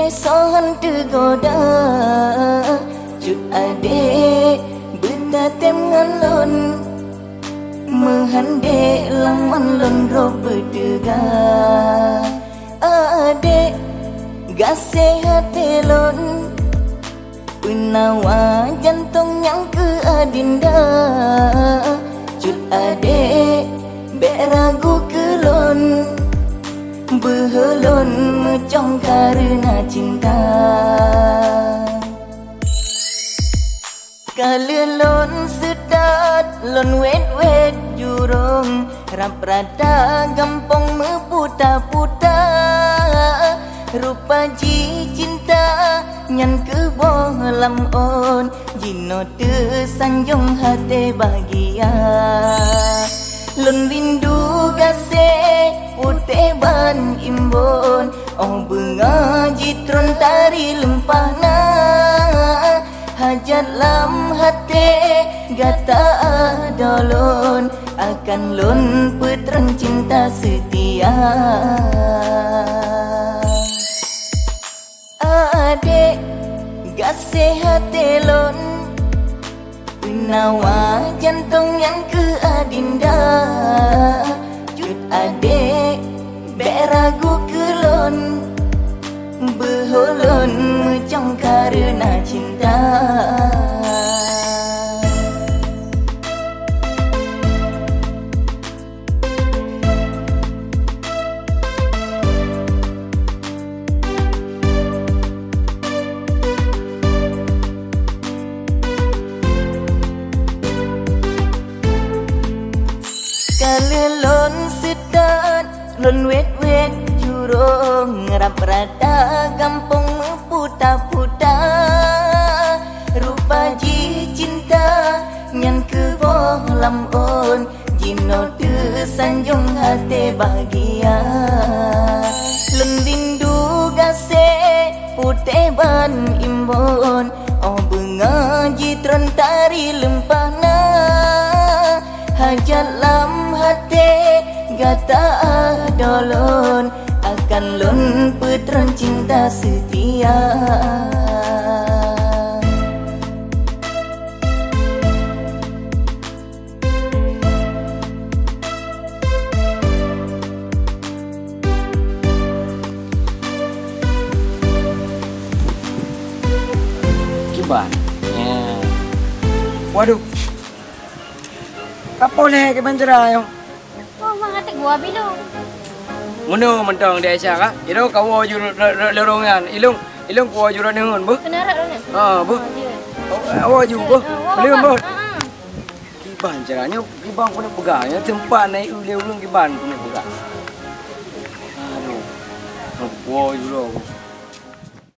sohan tergoda cut ade benda tem ngalon mehande laman lon ro berdega ade gase hati lon penawa jantung yang ke adinda cut ade beragu kelon behelon mecong karena cinta kalelon sedat lon wet jurung rap rada gampang meputa-puta rupa ji cinta nyan ke bohlam on jino te sanjung hati bahagia lon rindu gase putih ban imbon oh bunga jitron tari lempahna hajat lam hati gata adolon akan lon putran cinta setia adek gase hati lon penawa jantung yang ke adinda cut adek beragu kelon beholon mecong karena cinta kalelon sedat lon wet jurung rap rada gampang meputa-puta rupa ji cinta nyan ke bohlam on jino te sanjung hati bahagia lon rindu gase putih ban imbon oh bunga jitron tari lempahna hajat lam hati gata adolon akan lon putran cinta setia kiban waduh kapoleh ke banjara yo oh mangate gua bilong ngono mentong dia sia iro kawo ju lorongan ilung ko ju ranengon bu kenara rone bu awo ju bu belum bu kiban caranya kiban punya pegangnya tempat naik ulung kiban punya pegang aduh wo ju lo